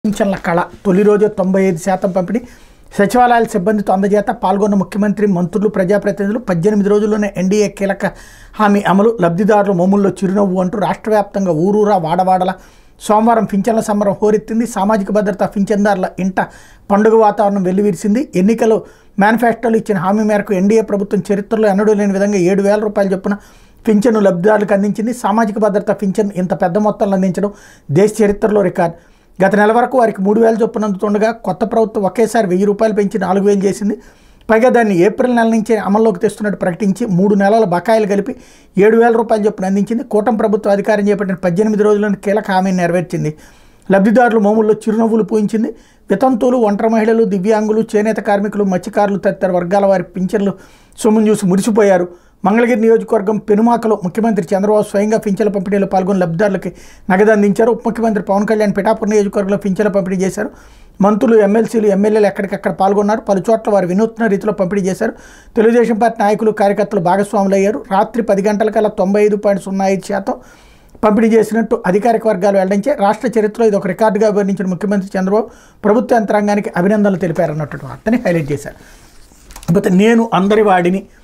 పింఛన్ల కళ తొలి రోజు 95% పంపిణీ సచివాలయాల సిబ్బందితో అందజేత పాల్గొన్న ముఖ్యమంత్రి మంత్రులు ప్రజాప్రతినిధులు 18 రోజుల్లోనే ఎన్డీఏ కీలక హామీ అమలు లబ్ధిదారుల మోముల్లో చిరునవ్వు అంటూ రాష్ట్ర వ్యాప్తంగా ఊరూరా వాడవాడల సోమవారం పింఛన్ల సంబరం హోరెత్తింది. సామాజిక భద్రత పింఛన్దారుల ఇంట పండుగ వాతావరణం వెల్లివిరిసింది. ఎన్నికలు మేనిఫెస్టోలో ఇచ్చిన హామీ మేరకు ఎన్డీఏ ప్రభుత్వం చరిత్రలో ఎన్నడూ లేని విధంగా 7,000 రూపాయలు చొప్పున పింఛను లబ్ధిదారులకు అందించింది. సామాజిక భద్రత పింఛన్ ఇంత పెద్ద మొత్తంలో అందించడం దేశ చరిత్రలో రికార్డు. గత నెల వరకు వారికి 3,000 చొప్పున అందుతుండగా కొత్త ప్రభుత్వం ఒకేసారి 1,000 రూపాయలు పెంచి 4,000 చేసింది. పైగా దాన్ని ఏప్రిల్ నెల నుంచి అమల్లోకి తెస్తున్నట్టు ప్రకటించి 3 నెలల బకాయిలు కలిపి 7,000 రూపాయలు చొప్పున అందించింది. కూటమి ప్రభుత్వం అధికారం చేపట్టిన 18 రోజుల్లోని కీలక హామీని నెరవేర్చింది. లబ్ధిదారులు మోముల్లో చిరునవ్వులు పూయించింది. వితంతువులు, ఒంటరి మహిళలు, దివ్యాంగులు, చేనేత కార్మికులు, మత్స్యకారులు తదితర వర్గాల వారి పింఛన్లు సొమ్మును చూసి మురిసిపోయారు. మంగళగిరి నియోజకవర్గం పెనుమాకలో ముఖ్యమంత్రి చంద్రబాబు స్వయంగా పింఛన్ల పంపిణీలో పాల్గొని లబ్ధిదారులకి నగదు అందించారు. ఉప ముఖ్యమంత్రి పవన్ కళ్యాణ్ పిఠాపురం నియోజకవర్గంలో పింఛన్ల పంపిణీ చేశారు. మంత్రులు, ఎమ్మెల్సీలు, ఎమ్మెల్యేలు ఎక్కడికక్కడ పాల్గొన్నారు. పలు చోట్ల వారు వినూత్న రీతిలో పంపిణీ చేశారు. తెలుగుదేశం పార్టీ నాయకులు, కార్యకర్తలు భాగస్వాములు అయ్యారు. రాత్రి 10 గంటలకల్లా 95.05% పంపిణీ చేసినట్టు అధికారిక వర్గాలు వెల్లడించే రాష్ట్ర చరిత్రలో ఇది ఒక రికార్డుగా వర్ణించిన ముఖ్యమంత్రి చంద్రబాబు ప్రభుత్వ యంత్రాంగానికి అభినందనలు తెలిపారన్నట్టు వార్తని హైలైట్ చేశారు. కాకపోతే నేను అందరి వాడిని